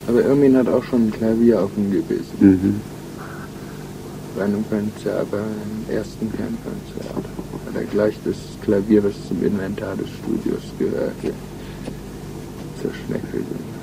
Aber Irmin hat auch schon ein Klavier auf dem Gebiss. Mhm. Bei einem Konzert, beim ersten Kernkonzert, hat er gleich das Klavier, das zum Inventar des Studios gehörte, zerschneckelt.